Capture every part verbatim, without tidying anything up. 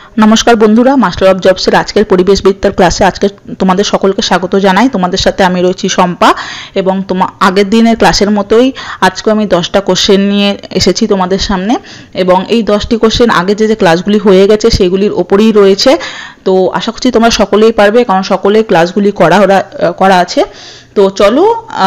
नमस्कार बंधुरा master of जब्सের আজকের পরিবেশবিদ্যার ক্লাসে আজকে তোমাদের সকলকে স্বাগত জানাই। তোমাদের সাথে আমি রয়েছি শম্পা এবং তোমার আগের দিনের ক্লাসের মতোই আজকে আমি দশটা কোশ্চেন নিয়ে এসেছি তোমাদের সামনে এবং এই দশটি কোশ্চেন আগে যে যে ক্লাসগুলি হয়ে গেছে সেগুলির উপরেই রয়েছে। তো আশা করছি তোমরা সকলেই পারবে কারণ সকলেই ক্লাসগুলি করা করা আছে। তো চলো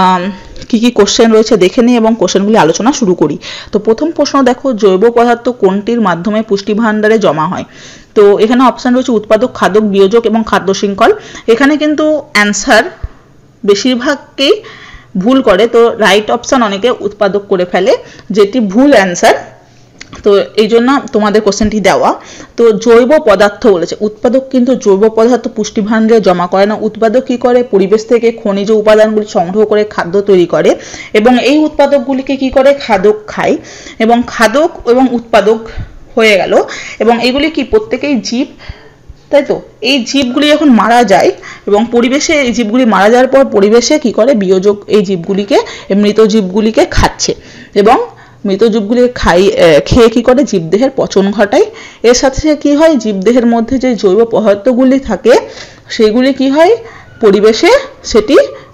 কি কি কোশ্চেন রয়েছে দেখে নিই এবং কোশ্চেনগুলি আলোচনা শুরু করি। তো প্রথম প্রশ্ন দেখো, জৈব পদার্থ কোনটির মাধ্যমে পুষ্টি ভাণ্ডারে জমা হয়? তো এখানে অপশন রয়েছে উৎপাদক, খাদক, বিয়োজক এবং খাদ্য শৃঙ্খল। এখানে কিন্তু অ্যান্সার বেশিরভাগকেই ভুল করে, তো রাইট অপশন অনেকে উৎপাদক করে ফেলে, যেটি ভুল অ্যান্সার। তো এই জন্য তোমাদের কোশ্চেনটি দেওয়া। তো জৈব পদার্থ বলেছে, উৎপাদক কিন্তু জৈব পদার্থ পুষ্টি ভাণ্ডারে জমা করে না। উৎপাদক কি করে? পরিবেশ থেকে খনিজ উপাদানগুলি সংগ্রহ করে খাদ্য তৈরি করে এবং এই উৎপাদকগুলিকে কি করে? খাদক খায়। এবং খাদক এবং উৎপাদক হয়ে গেল এবং এগুলি কি প্রত্যেকেই জীব, তাই তো? এই জীবগুলি যখন মারা যায় এবং পরিবেশে এই জীবগুলি মারা যাওয়ার পর পরিবেশে কি করে? বিয়োজক এই জীবগুলিকে, মৃত জীবগুলিকে খাচ্ছে এবং মৃত জীবগুলি খাই খেয়ে কি করে? জীবদেহের পচন ঘটায়। এর সাথে সাথে কি হয়? জীবদেহের মধ্যে যে জৈব পদার্থগুলি থাকে সেগুলি কি হয়? পরিবেশে সেটি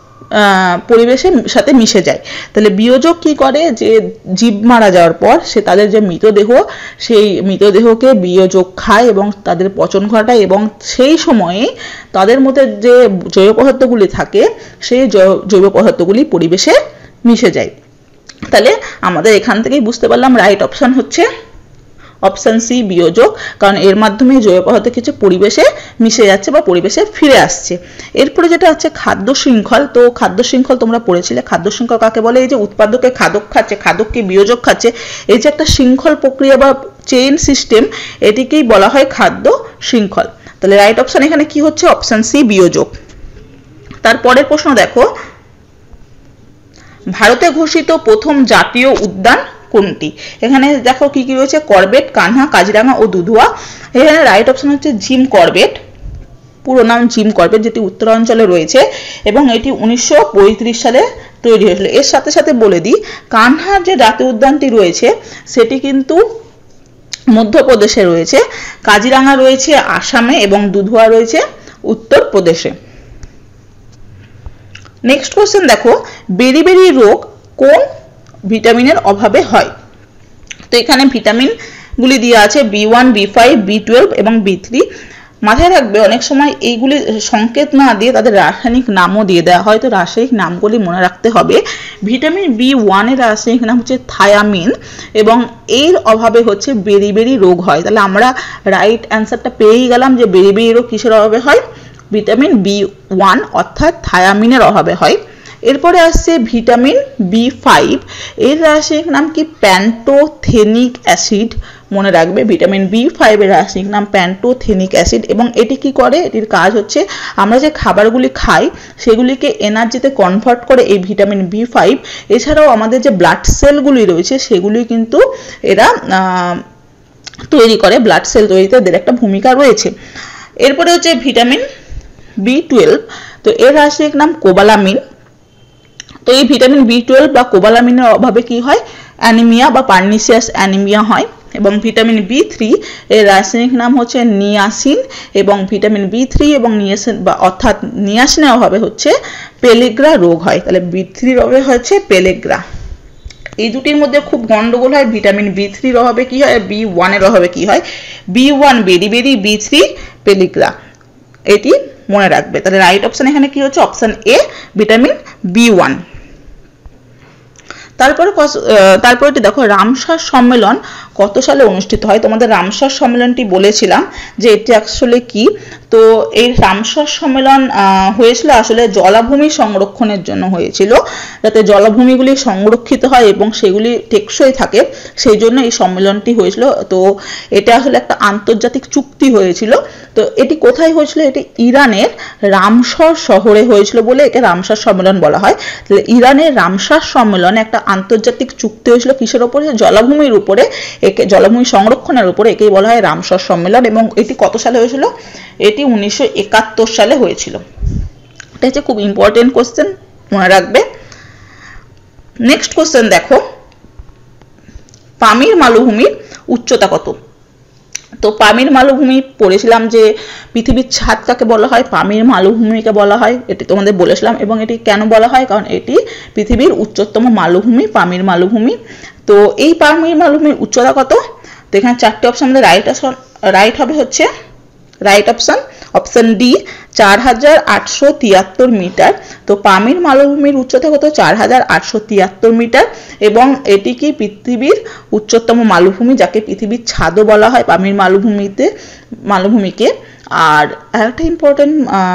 পরিবেশের সাথে মিশে যায়। তাহলে বিয়োজক কি করে? যে জীব মারা যাওয়ার পর সে তাদের যে মৃতদেহ, সেই মৃতদেহকে বিয়োজক খায় এবং তাদের পচন ঘটায় এবং সেই সময়ে তাদের মধ্যে যে জৈব পদার্থগুলি থাকে সেই জৈব পদার্থগুলি পরিবেশে মিশে যায়। তাহলে আমাদের এখান থেকেই বুঝতে পারলাম রাইট অপশন হচ্ছে অপশন সি, বিয়োজক, কারণ এর মাধ্যমে জৈব পদার্থ কিছু পরিবেশে মিশে যাচ্ছে বা পরিবেশে ফিরে আসছে। এরপরে যেটা হচ্ছে খাদ্য শৃঙ্খল। তো খাদ্য শৃঙ্খল তোমরা পড়েছিলে, খাদ্য শৃঙ্খল কাকে বলে? এই যে উৎপাদকে খাদক খাচ্ছে, খাদককে বিয়োজক খাচ্ছে, এই যে একটা শৃঙ্খল প্রক্রিয়া বা চেইন সিস্টেম, এটিকেই বলা হয় খাদ্য শৃঙ্খল। তাহলে রাইট অপশন এখানে কি হচ্ছে? অপশন সি, বিয়োজক। তারপরের প্রশ্ন দেখো, ভারতে ঘোষিত প্রথম জাতীয় উদ্যান কোনটি? এখানে দেখো কি কি রয়েছে? করবেট, কানহা, কাজিরাঙা ও দুধুয়া। এখানে রাইট অপশন হচ্ছে জিম করবেট, পুরো নাম জিম করবেট, যেটি উত্তরাঞ্চলে রয়েছে এবং এটি উনিশশো পঁয়ত্রিশ সালে তৈরি হয়েছিল। এর সাথে সাথে বলে দিই, কানহার যে জাতীয় উদ্যানটি রয়েছে সেটি কিন্তু মধ্যপ্রদেশে রয়েছে, কাজিরাঙা রয়েছে আসামে এবং দুধুয়া রয়েছে উত্তরপ্রদেশে। নেক্সট কোশ্চেন দেখো, বেরি-বেরি রোগ কোন ভিটামিনের অভাবে হয়? তো এখানে ভিটামিন গুলি দেওয়া আছে B one, B five, B twelve এবং বি থ্রি। মাথায় রাখবে অনেক সময় এইগুলি সংকেত না দিয়ে তাদের রাসায়নিক নামও দিয়ে দেওয়া হয়, তো রাসায়নিক নামগুলি মনে রাখতে হবে। ভিটামিন বি ওয়ানের রাসায়নিক নাম হচ্ছে থায়ামিন এবং এর অভাবে হচ্ছে বেরি-বেরি রোগ হয়। তাহলে আমরা রাইট অ্যান্সারটা পেয়েই গেলাম যে বেরি-বেরি রোগ কিসের অভাবে হয়? ভিটামিন বি ওয়ান অর্থাৎ থায়ামিনের অভাবে হয়। এরপরে আসছে ভিটামিন বি ফাইভ, এর রাসায়নিক নাম কি? Pantothenic acid. মনে রাখবে ভিটামিন বি ফাইভ এর রাসায়নিক নাম প্যান্টোথেনিক অ্যাসিড এবং এটি কি করে? এটির কাজ হচ্ছে আমরা যে খাবারগুলি খাই সেগুলিকে এনার্জিতে কনভার্ট করে এই ভিটামিন বি ফাইভ। এছাড়াও আমাদের যে ব্লাড সেলগুলি রয়েছে সেগুলি কিন্তু এরা তৈরি করে, ব্লাড সেল তৈরিতে এদের একটা ভূমিকা রয়েছে। এরপরে হচ্ছে ভিটামিন বি টুয়েলভ, তো এর রাসায়নিক নাম কোবালামিন। তো এই ভিটামিন বি টুয়েলভ বা কোবালামিনের অভাবে কি হয়? অ্যানিমিয়া বা পার্নিসিয়াস অ্যানিমিয়া হয়। এবং ভিটামিন বি থ্রি এর রাসায়নিক নাম হচ্ছে নিয়াসিন এবং ভিটামিন বি থ্রি এবং নিয়াসিন বা অর্থাৎ নিয়াসিনের অভাবে হচ্ছে পেলেগ্রা রোগ হয়। তাহলে বি থ্রির অভাবে হচ্ছে পেলেগ্রা। এই দুটির মধ্যে খুব গন্ডগোল হয়, ভিটামিন বি থ্রির অভাবে কি হয়, বি ওয়ানের অভাবে কি হয়? B one beriberi, B three pellagra, এটি মনে রাখবে। তাহলে রাইট অপশন এখানে কি হচ্ছে? Option A, vitamin B one. তারপরে তারপরে দেখো, রামসার সম্মেলন কত সালে অনুষ্ঠিত হয়? তোমাদের রামসার সম্মেলনটি বলেছিলাম যে এটি আসলে কি। তো এই রামসার সম্মেলন হয়েছিল আসলে জলাভূমি সংরক্ষণের জন্য হয়েছিল, যাতে জলাভূমিগুলি সংরক্ষিত হয় এবং সেগুলি টেকসই থাকে, সেই জন্য এই সম্মেলনটি হয়েছিল। তো এটা আসলে একটা আন্তর্জাতিক চুক্তি হয়েছিল। তো এটি কোথায় হয়েছিল? এটি ইরানের রামসার শহরে হয়েছিল বলে একে রামসার সম্মেলন বলা হয়। তাহলে ইরানের রামসার সম্মেলনে একটা আন্তর্জাতিক চুক্তি হয়েছিল কিসের উপরে? জলাভূমির উপরে, একে জলাভূমি সংরক্ষণের উপরে, একেই বলা হয় রামসার সম্মেলন। এবং এটি কত সালে হয়েছিল? এটি উনিশশো একাত্তর সালে হয়েছিল। এটা হচ্ছে খুব ইম্পর্টেন্ট কোশ্চেন, মনে রাখবে। নেক্সট কোশ্চেন দেখো, পামির মালভূমির উচ্চতা কত? তো পামির মালভূমি পড়েছিলাম যে পৃথিবীর ছাদ কাকে বলা হয়, পামির মালভূমিকে বলা হয়, এটি তোমাদের বলেছিলাম। এবং এটি কেন বলা হয়, কারণ এটি পৃথিবীর উচ্চতম মালভূমি, পামির মালভূমি। তো এই পামির মালভূমির উচ্চতা কত? তো এখানে চারটি অপশন আমাদের রাইট রাইট হবে হচ্ছে রাইট অপশন অপশন ডি চার হাজার আটশো তিয়াত্তর মিটার। তো পামির মালভূমির উচ্চতা কত? চার হাজার আটশো তিয়াত্তর মিটার। এবং এটি কি পৃথিবীর উচ্চতম মালভূমি, যাকে পৃথিবীর ছাদও বলা হয় পামির মালভূমিতে মালভূমিকে। আর একটা ইম্পর্টেন্ট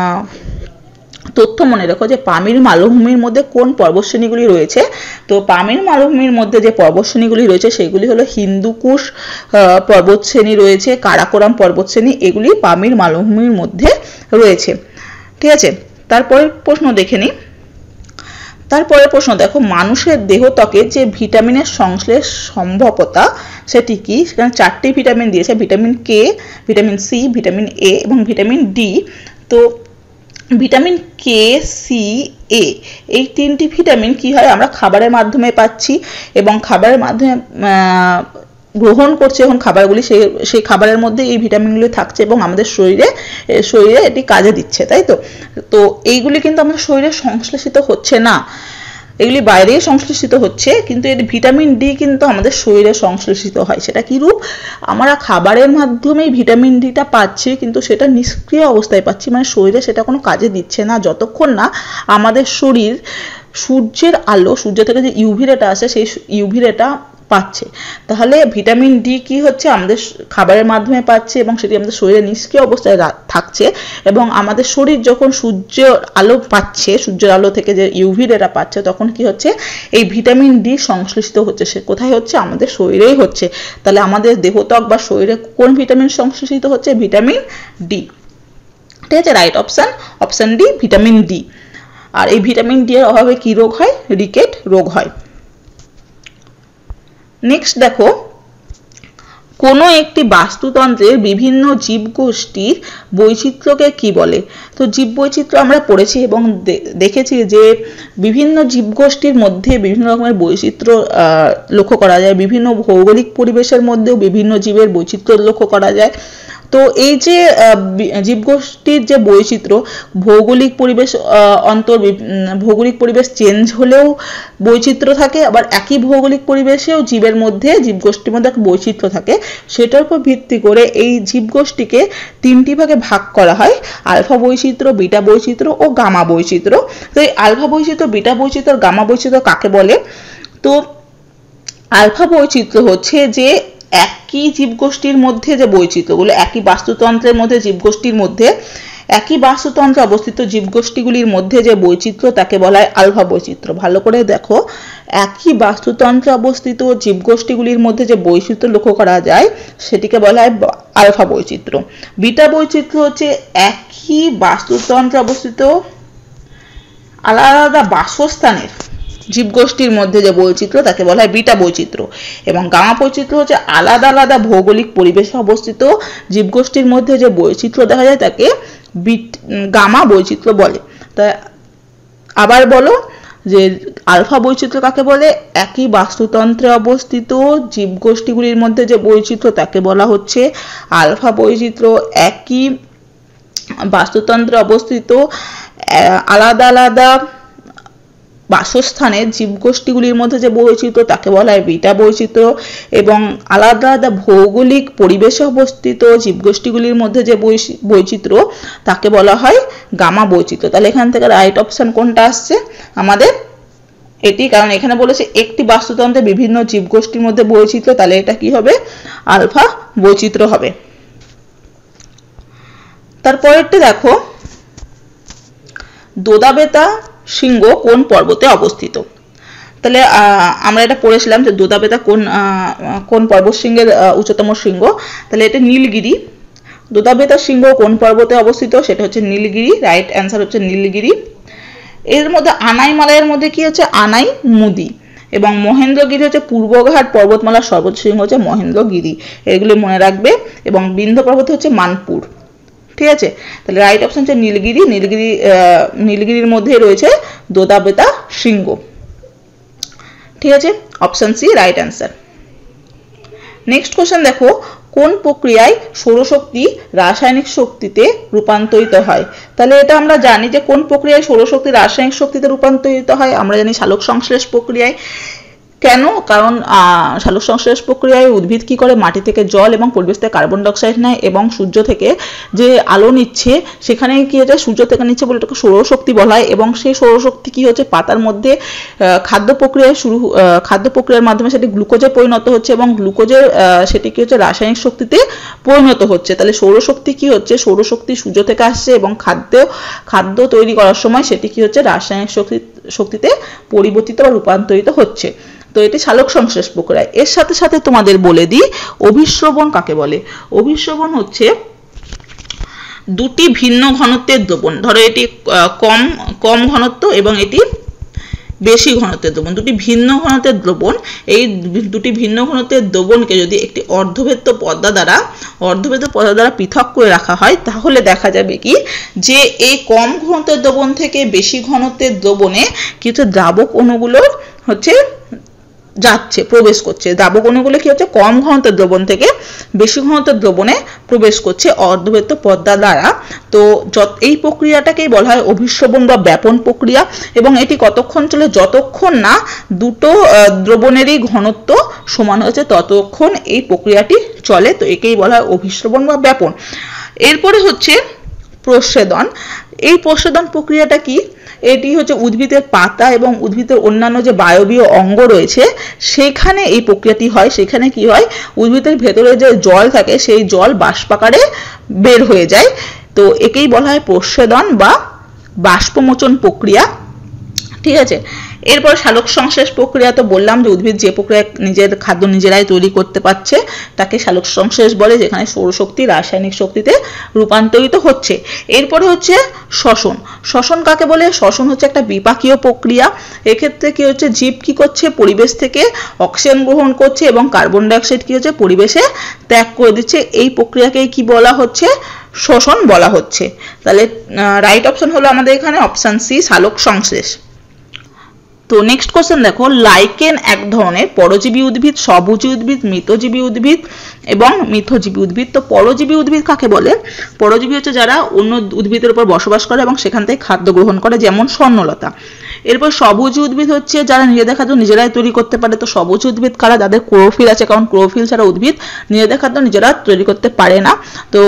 তথ্য মনে রাখো যে পামির মালভূমির মধ্যে কোন পর্বতশ্রেণীগুলি রয়েছে। তো পামির মালভূমির মধ্যে যে পর্বতশ্রেণীগুলি রয়েছে সেগুলি হলো হিন্দুকুশ পর্বতশ্রেণী রয়েছে, কারাকোরাম পর্বতশ্রেণী, এগুলি পামির মালভূমির মধ্যে রয়েছে। ঠিক আছে, তারপরের প্রশ্ন দেখে নিই। তারপরের প্রশ্ন দেখো, মানুষের দেহত্বকে যে ভিটামিনের সংশ্লেষ সম্ভবতা সেটি কি? সেখানে চারটি ভিটামিন দিয়েছে, vitamin K, vitamin C, vitamin A এবং ভিটামিন ডি। তো ভিটামিন কে, সি, এ এই তিনটি ভিটামিন কি হয়, আমরা খাবারের মাধ্যমে পাচ্ছি এবং খাবারের মাধ্যমে গ্রহণ করছে এখন খাবারগুলি, সেই সেই খাবারের মধ্যে এই ভিটামিনগুলি থাকছে এবং আমাদের শরীরে শরীরে এটি কাজে দিচ্ছে, তাই তো। তো এইগুলি কিন্তু আমাদের শরীরে সংশ্লেষিত হচ্ছে না, এগুলি বাইরেই সংশ্লেষিত হচ্ছে, কিন্তু এর ভিটামিন ডি কিন্তু আমাদের শরীরে সংশ্লেষিত হয়। সেটা কি রূপ? আমরা খাবারের মাধ্যমেই ভিটামিন ডিটা পাচ্ছি, কিন্তু সেটা নিষ্ক্রিয় অবস্থায় পাচ্ছি, মানে শরীরে সেটা কোনো কাজে দিচ্ছে না যতক্ষণ না আমাদের শরীর সূর্যের আলো, সূর্য থেকে যে ইউভি রেটা আসে সেই ইউভি রেটা পাচ্ছে। তাহলে ভিটামিন ডি কি হচ্ছে, আমাদের খাবারের মাধ্যমে পাচ্ছে এবং সেটি আমাদের শরীরে নিষ্ক্রিয় অবস্থায় থাকছে। এবং আমাদের শরীর যখন সূর্যের আলো পাচ্ছে, সূর্যের আলো থেকে যে ইউভি রেটা পাচ্ছে, তখন কি হচ্ছে, এই ভিটামিন ডি সংশ্লেষিত হচ্ছে। সে কোথায় হচ্ছে? আমাদের শরীরেই হচ্ছে। তাহলে আমাদের দেহত্বক বা শরীরে কোন ভিটামিন সংশ্লেষিত হচ্ছে? Vitamin D. ঠিক আছে, right option option D, vitamin D. আর এই ভিটামিন ডি এর অভাবে কি রোগ হয়? রিকেট রোগ হয়। নেক্সট দেখো, কোনো একটি বাস্তুতন্ত্রের বিভিন্ন জীবগোষ্ঠীর বৈচিত্র্যকে কি বলে? তো জীববৈচিত্র্য আমরা পড়েছি এবং দেখেছি যে বিভিন্ন জীবগোষ্ঠীর মধ্যে বিভিন্ন রকমের বৈচিত্র্য লক্ষ্য করা যায়, বিভিন্ন ভৌগোলিক পরিবেশের মধ্যেও বিভিন্ন জীবের বৈচিত্র্য লক্ষ্য করা যায়। তো এই যে জীবগোষ্ঠীর যে বৈচিত্র্য, ভৌগোলিক পরিবেশ অন্তর ভৌগোলিক পরিবেশ চেঞ্জ হলেও বৈচিত্র্য থাকে, আবার একই ভৌগোলিক পরিবেশেও জীবের মধ্যে জীবগোষ্ঠীর মধ্যে একটা বৈচিত্র্য থাকে। সেটার উপর ভিত্তি করে এই জীবগোষ্ঠীকে তিনটি ভাগে ভাগ করা হয়, আলফা বৈচিত্র্য, বিটা বৈচিত্র্য ও গামা বৈচিত্র্য। তো এই আলফা বৈচিত্র্য, বিটা বৈচিত্র্য, গামা বৈচিত্র্য কাকে বলে? তো আলফা বৈচিত্র্য হচ্ছে যে একই জীবগোষ্ঠীর মধ্যে যে বৈচিত্র্যগুলো, একই বাস্তুতন্ত্রের মধ্যে জীবগোষ্ঠীর মধ্যে একই বাস্তুতন্ত্রে অবস্থিত জীবগোষ্ঠীগুলির মধ্যে যে বৈচিত্র্য তাকে বলা হয় আলফা বৈচিত্র্য। ভালো করে দেখো, একই বাস্তুতন্ত্রে অবস্থিত জীবগোষ্ঠীগুলির মধ্যে যে বৈচিত্র্য লক্ষ্য করা যায় সেটিকে বলা হয় আলফা বৈচিত্র্য। বিটা বৈচিত্র্য হচ্ছে একই বাস্তুতন্ত্রে অবস্থিত আলাদা আলাদা বাসস্থানের জীবগোষ্ঠীর মধ্যে যে বৈচিত্র্য তাকে বলা হয় বিটা বৈচিত্র্য। এবং গামা বৈচিত্র্য হচ্ছে আলাদা আলাদা ভৌগোলিক পরিবেশে অবস্থিত জীবগোষ্ঠীর মধ্যে যে বৈচিত্র্য দেখা যায় তাকে গামা বৈচিত্র্য বলে। তা আবার বলো যে আলফা বৈচিত্র্য কাকে বলে? একই বাস্তুতন্ত্রে অবস্থিত জীবগোষ্ঠীগুলির মধ্যে যে বৈচিত্র্য তাকে বলা হচ্ছে আলফা বৈচিত্র্য। একই বাস্তুতন্ত্রে অবস্থিত আলাদা আলাদা বাসস্থানের জীবগোষ্ঠীগুলির মধ্যে যে বৈচিত্র্য তাকে বলা হয় বিটা বৈচিত্র্য। এবং আলাদা আলাদা ভৌগোলিক পরিবেশে অবস্থিত জীবগোষ্ঠীগুলির মধ্যে যে বৈচিত্র্য তাকে বলা হয় গামা বৈচিত্র্য। তাহলে এখান থেকে রাইট অপশন কোনটা আসছে আমাদের? এটি, কারণ এখানে বলেছে একটি বাস্তুতন্ত্রে বিভিন্ন জীবগোষ্ঠীর মধ্যে বৈচিত্র্য, তাহলে এটা কি হবে? আলফা বৈচিত্র্য হবে। তারপরেরটা দেখো, দোদাবেতা শৃঙ্গ কোন পর্বতে অবস্থিত? তাহলে আমরা এটা পড়েছিলাম যে দোদাবেতা কোন কোন পর্বত শৃঙ্গের উচ্চতম শৃঙ্গ। তাহলে এটা নীলগিরি। দোদাবেতা শৃঙ্গ কোন পর্বতে অবস্থিত? সেটা হচ্ছে নীলগিরি। রাইট অ্যান্সার হচ্ছে নীলগিরি। এর মধ্যে আনাই মালয়ের মধ্যে কি হচ্ছে? আনাই মুদি। এবং মহেন্দ্রগিরি হচ্ছে পূর্বঘাট পর্বতমালার সর্বোচ্চ শৃঙ্গ হচ্ছে মহেন্দ্রগিরি, এগুলি মনে রাখবে। এবং বিন্ধ্য পর্বত হচ্ছে মানপুর। ঠিক আছে, তাহলে রাইট অপশন হচ্ছে নীলগিরি। নীলগিরি নীলগিরির মধ্যে রয়েছে দোদাবেতা শৃঙ্গ। ঠিক আছে, option C right answer. Next question দেখো, কোন প্রক্রিয়ায় সৌরশক্তি রাসায়নিক শক্তিতে রূপান্তরিত হয়? তাহলে এটা আমরা জানি যে কোন প্রক্রিয়ায় সৌরশক্তি রাসায়নিক শক্তিতে রূপান্তরিত হয়, আমরা জানি সালোক সংশ্লেষ প্রক্রিয়ায়। কেন? কারণ সালোক সংশ্লেষ প্রক্রিয়ায় উদ্ভিদ কি করে, মাটি থেকে জল এবং পরিবেশ থেকে কার্বন ডাইঅক্সাইড নেয় এবং সূর্য থেকে যে আলো নিচ্ছে সেখানে কি হচ্ছে, সূর্য থেকে নিচ্ছে বলে এটাকে সৌরশক্তি বলা হয়। এবং সেই সৌরশক্তি কি হচ্ছে, পাতার মধ্যে খাদ্য প্রক্রিয়ায় শুরু খাদ্য প্রক্রিয়ার মাধ্যমে সেটি গ্লুকোজে পরিণত হচ্ছে এবং গ্লুকোজের সেটি কি হচ্ছে, রাসায়নিক শক্তিতে পরিণত হচ্ছে। তাহলে সৌরশক্তি কি হচ্ছে, সৌরশক্তি সূর্য থেকে আসছে এবং খাদ্য খাদ্য তৈরি করার সময় সেটি কি হচ্ছে, রাসায়নিক শক্তি শক্তিতে পরিবর্তিত বা রূপান্তরিত হচ্ছে। তো এটি সালোক সংশ্লেষ প্রক্রিয়া। এর সাথে সাথে তোমাদের বলে দিই অভিস্রবণ কাকে বলে। অভিস্রবণ হচ্ছে দুটি ভিন্ন ঘনত্বের দ্রবণ, ধরো এটি কম কম ঘনত্ব এবং এটি বেশি ঘনত্বের দ্রবণ, দুটি ভিন্ন ঘনত্বের দ্রবণ। এই দুটি ভিন্ন ঘনত্বের দ্রবণকে যদি একটি অর্ধভেদ্য পর্দা দ্বারা অর্ধভেদ্য পর্দা দ্বারা পৃথক করে রাখা হয় তাহলে দেখা যাবে কি যে এই কম ঘনত্বের দ্রবণ থেকে বেশি ঘনত্বের দ্রবণে কিছু দ্রাবক অণুগুলো হচ্ছে যাচ্ছে, প্রবেশ করছে। দ্রাবক অণুগুলো কি হচ্ছে, কম ঘনত্বের দ্রবণ থেকে বেশি ঘনত্বের দ্রবণে প্রবেশ করছে অর্ধবৃত্ত পর্দা দ্বারা। তো এই প্রক্রিয়াটাকেই বলা হয় অভিস্রবণ বা ব্যাপন প্রক্রিয়া এবং এটি কতক্ষণ চলে, যতক্ষণ না দুটো দ্রবণেরই ঘনত্ব সমান হচ্ছে ততক্ষণ এই প্রক্রিয়াটি চলে। তো একেই বলা হয় অভিস্রবণ বা ব্যাপন। এরপরে হচ্ছে প্রচ্ছেদন। এই প্রচ্ছেদন প্রক্রিয়াটা কি, এটি হচ্ছে উদ্ভিদের পাতা এবং উদ্ভিদের অন্যান্য যে বায়বীয় অঙ্গ রয়েছে সেখানে এই প্রক্রিয়াটি হয়। সেখানে কি হয়, উদ্ভিদের ভেতরে যে জল থাকে সেই জল বাষ্পাকারে বের হয়ে যায়। তো একেই বলা হয় প্রচ্ছেদন বা বাষ্পমোচন প্রক্রিয়া। ঠিক আছে। এরপর সালোক সংশ্লেষ প্রক্রিয়া তো বললাম যে উদ্ভিদ যে প্রক্রিয়া নিজের খাদ্য নিজেরাই তৈরি করতে পারছে তাকে সালোক সংশ্লেষ বলে, যেখানে সৌরশক্তি রাসায়নিক শক্তিতে রূপান্তরিত হচ্ছে। এরপরে হচ্ছে শ্বসন। শ্বসন কাকে বলে? শ্বসন হচ্ছে একটা বিপাকীয় প্রক্রিয়া। এক্ষেত্রে কি হচ্ছে, জীব কি করছে, পরিবেশ থেকে অক্সিজেন গ্রহণ করছে এবং কার্বন ডাইঅক্সাইড কি হচ্ছে, পরিবেশে ত্যাগ করে দিচ্ছে। এই প্রক্রিয়াকেই কি বলা হচ্ছে, শ্বসন বলা হচ্ছে। তাহলে রাইট অপশন হলো আমাদের এখানে অপশন সি, সালোক সংশ্লেষ। তো নেক্সট কোশ্চেন দেখো, লাইকেন এক ধরনের পরজীবী উদ্ভিদ, স্বভোজী উদ্ভিদ, মৃতজীবী উদ্ভিদ এবং মিথজীবী উদ্ভিদ। তো পরজীবী উদ্ভিদ কাকে বলে? পরজীবী হচ্ছে যারা অন্য উদ্ভিদের উপর বসবাস করে এবং সেখান থেকে খাদ্য গ্রহণ করে, যেমন স্বর্ণলতা। এরপর স্বভোজী উদ্ভিদ হচ্ছে যারা নিজেদের খাদ্য নিজেরাই তৈরি করতে পারে। তো স্বভোজী উদ্ভিদ কারা? যাদের ক্লোরোফিল আছে, কারণ ক্লোরোফিল ছাড়া উদ্ভিদ নিজেদের খাদ্য নিজেরা তৈরি করতে পারে না। তো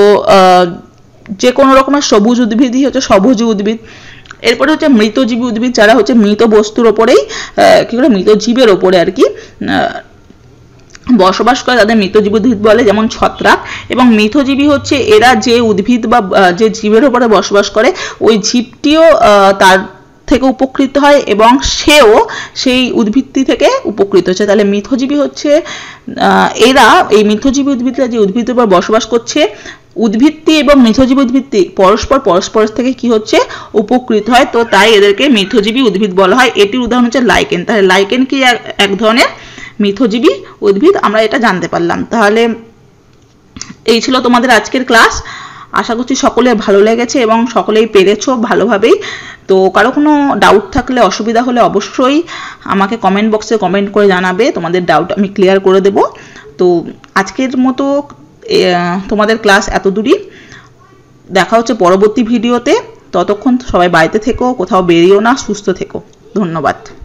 যে কোনো রকমের সবুজ উদ্ভিদই হচ্ছে স্বভোজী উদ্ভিদ। এরপরে হচ্ছে মৃতজীবী উদ্ভিদ, যারা হচ্ছে মৃত বস্তুর ওপরেই কি করে, মৃত জীবের ওপরে আর কি বসবাস করে, তাদের মৃতজীবী উদ্ভিদ বলে, যেমন ছত্রাক। এবং মিথজীবী হচ্ছে এরা যে উদ্ভিদ বা যে জীবের ওপরে বসবাস করে ওই জীবটিও তার থেকে উপকৃত হয় এবং সেও সেই উদ্ভিদটি থেকে উপকৃত হচ্ছে। তাহলে মিথজীবী হচ্ছে এরা, এই মিথজীবী উদ্ভিদরা যে উদ্ভিদের উপর বসবাস করছে, উদ্ভিদটি এবং মিথজীবী উদ্ভিদটি পরস্পর পরস্পর থেকে কি হচ্ছে, উপকৃত হয়। তো তাই এদেরকে মিথজীবী উদ্ভিদ বলা হয়। এটির উদাহরণ হচ্ছে লাইকেন। তাহলে লাইকেন কি এক ধরনের মিথজীবী উদ্ভিদ, আমরা এটা জানতে পারলাম। তাহলে এই ছিল তোমাদের আজকের ক্লাস। আশা করছি সকলে ভালো লেগেছে এবং সকলেই পেরেছো ভালোভাবেই। তো কারো কোনো ডাউট থাকলে, অসুবিধা হলে অবশ্যই আমাকে কমেন্ট বক্সে কমেন্ট করে জানাবে, তোমাদের ডাউট আমি ক্লিয়ার করে দেব। তো আজকের মতো তোমাদের ক্লাস এত দূরই। দেখা হচ্ছে পরবর্তী ভিডিওতে। ততক্ষণ সবাই বাড়িতে থেকো, কোথাও বেরিও না, সুস্থ থেকো। ধন্যবাদ।